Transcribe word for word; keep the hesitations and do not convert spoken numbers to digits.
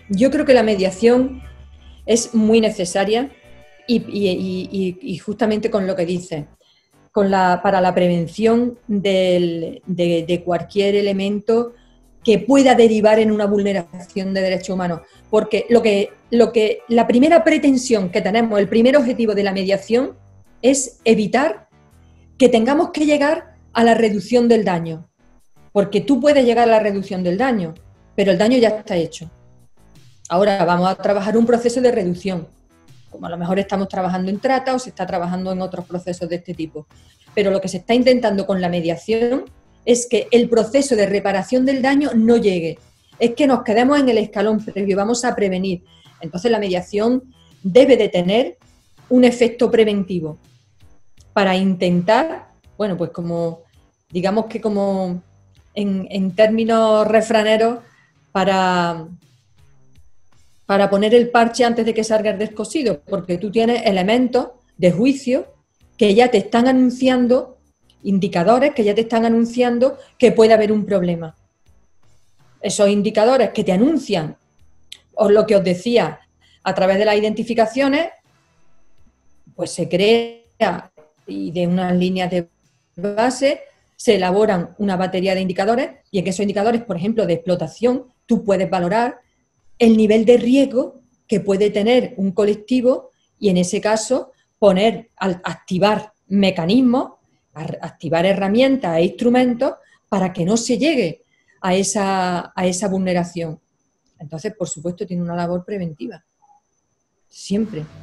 yo creo que la mediación es muy necesaria y, y, y, y justamente con lo que dices, con la, para la prevención del, de, de cualquier elemento que pueda derivar en una vulneración de derechos humanos. Porque lo que, lo que, la primera pretensión que tenemos, el primer objetivo de la mediación es evitar que tengamos que llegar a la reducción del daño. Porque tú puedes llegar a la reducción del daño, pero el daño ya está hecho. Ahora vamos a trabajar un proceso de reducción, como a lo mejor estamos trabajando en trata o se está trabajando en otros procesos de este tipo. Pero lo que se está intentando con la mediación es que el proceso de reparación del daño no llegue, es que nos quedemos en el escalón previo, vamos a prevenir. Entonces la mediación debe de tener un efecto preventivo para intentar, bueno, pues como, digamos que como en, en términos refraneros, para... para poner el parche antes de que salga el descosido, porque tú tienes elementos de juicio que ya te están anunciando, indicadores que ya te están anunciando que puede haber un problema. Esos indicadores que te anuncian, o lo que os decía, a través de las identificaciones, pues se crea y de unas líneas de base se elaboran una batería de indicadores y en esos indicadores, por ejemplo, de explotación, tú puedes valorar el nivel de riesgo que puede tener un colectivo y en ese caso poner, activar mecanismos, activar herramientas e instrumentos para que no se llegue a esa, a esa vulneración. Entonces, por supuesto, tiene una labor preventiva, siempre.